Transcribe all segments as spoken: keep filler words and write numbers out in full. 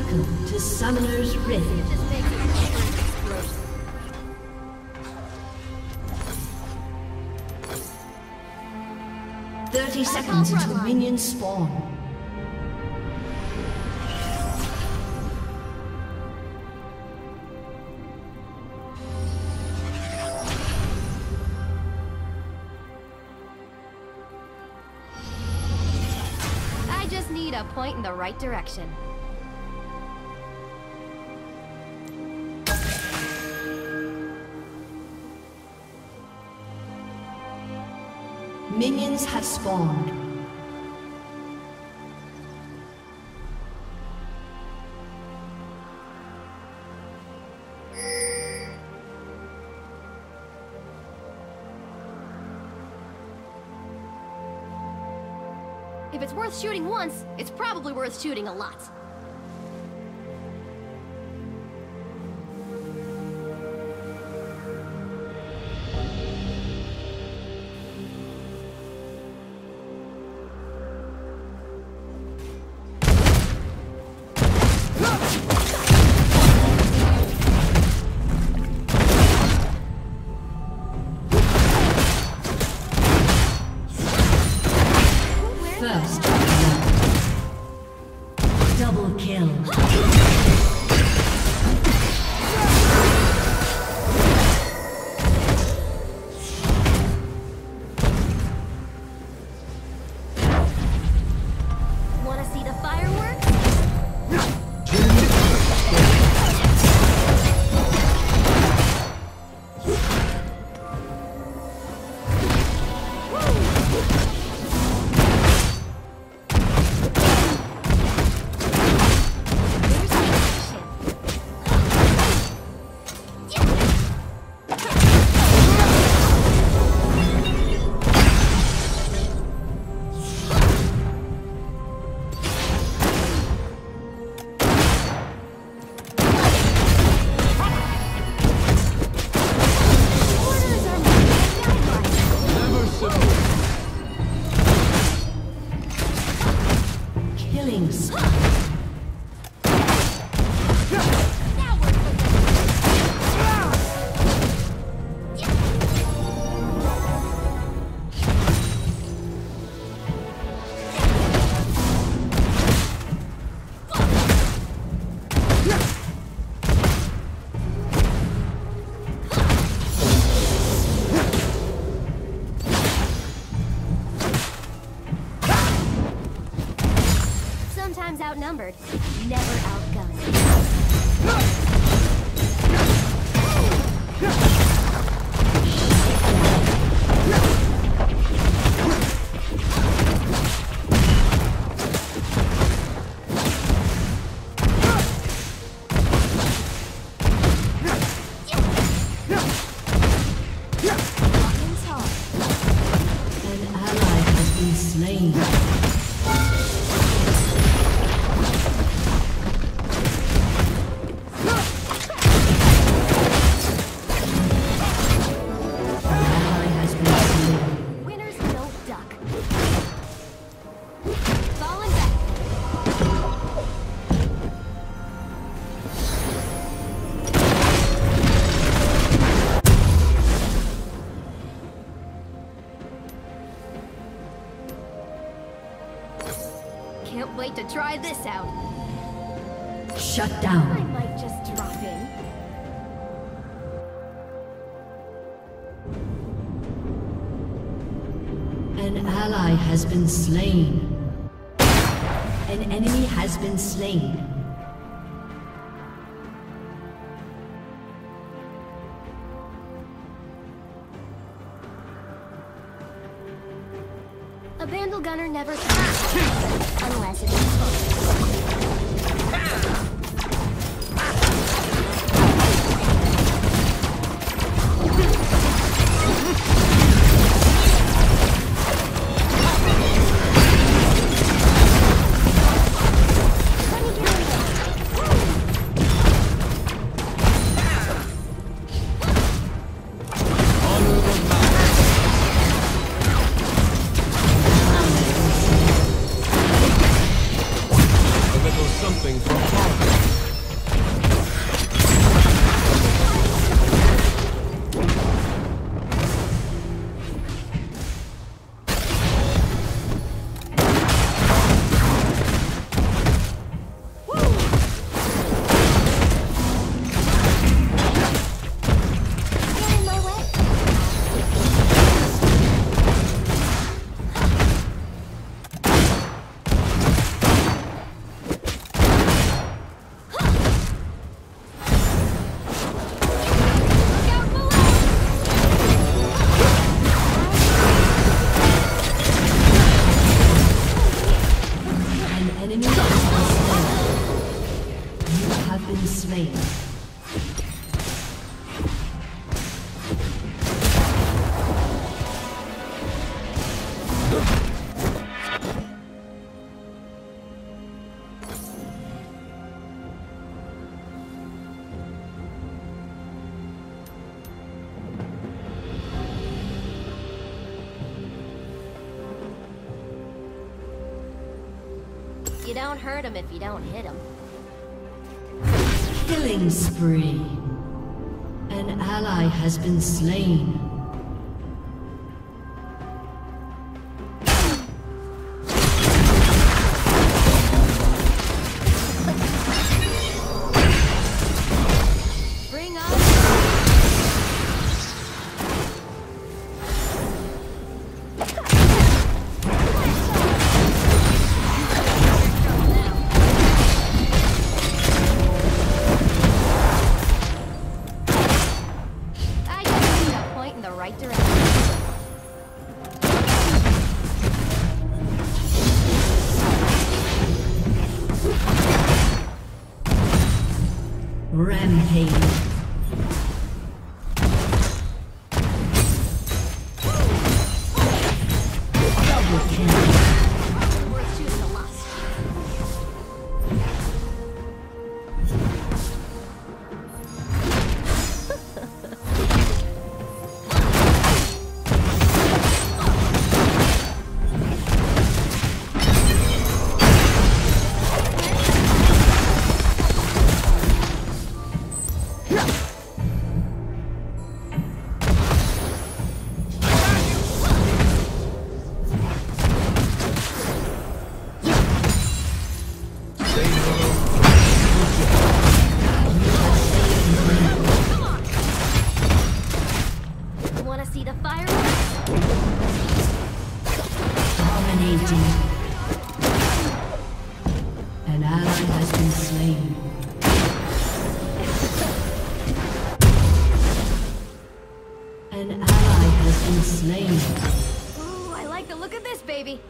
Welcome to Summoner's Rift. Thirty seconds until minions spawn. I just need a point in the right direction. Minions have spawned. If it's worth shooting once, it's probably worth shooting a lot. First, double kill. Wanna see the fireworks? Sometimes outnumbered, never outgunned. An ally has been slain. Can't wait to try this out. Shut I down. might just drop in. An ally has been slain. An enemy has been slain. A vandal gunner never comes unless it's full. Let me get in there. enemy has been slain. You have been slain. You don't hurt him if you don't hit him. Killing spree. An ally has been slain. Bring on. Rampage. Double kill. Worth choosing a loss. See the fireworks? Dominating. An ally has been slain. An ally has been slain. Ooh, I like the look of this, baby.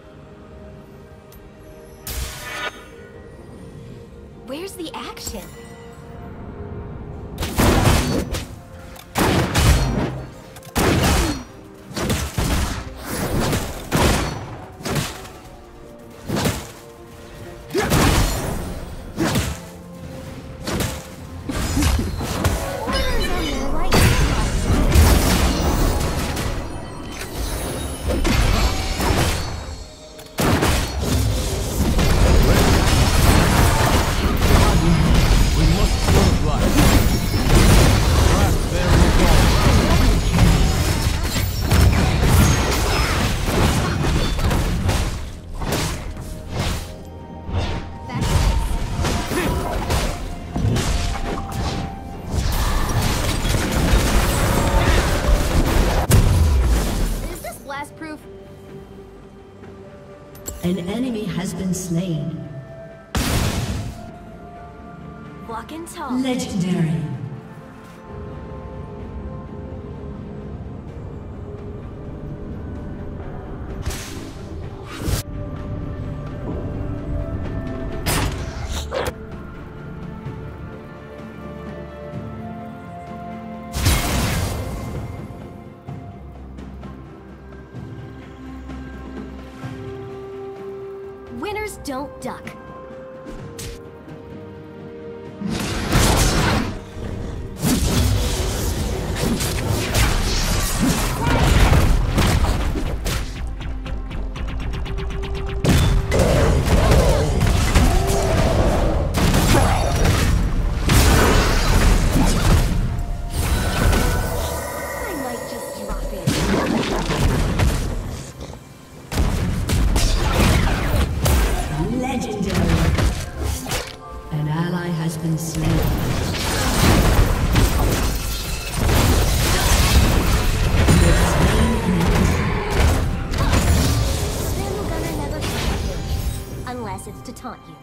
Where's the action? An enemy has been slain. Walking tall. Legendary. Winners don't duck. I might just drop in. Legendary. An ally has been slain. Then gonna never find you. Unless it's to taunt you.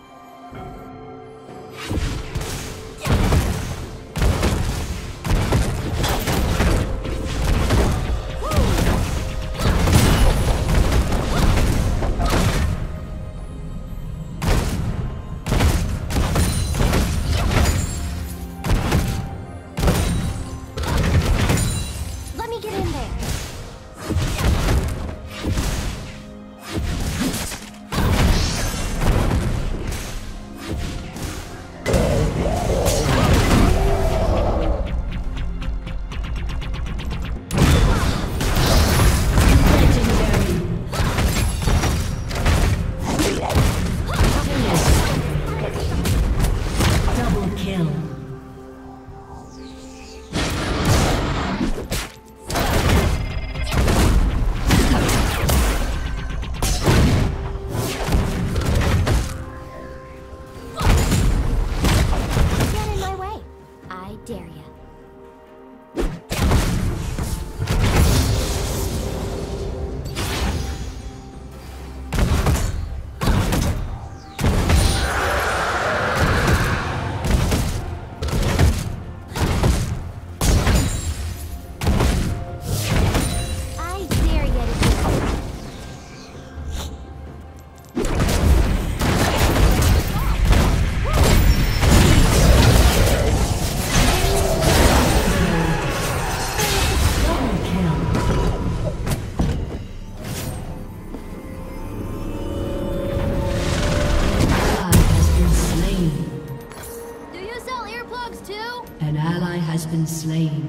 been slain.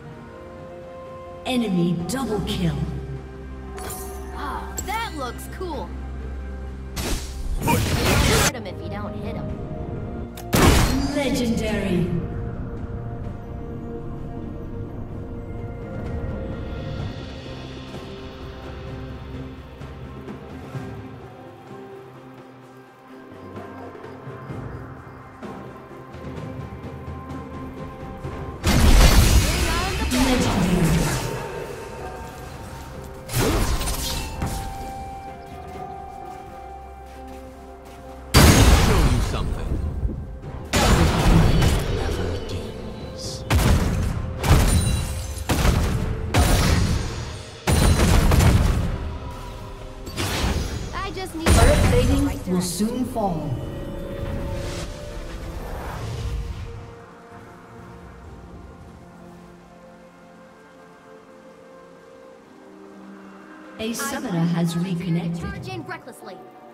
Enemy double kill. Oh, that looks cool. You don't hurt him if you don't hit him. Legendary. Will soon fall. A summoner has reconnected. Charge in recklessly.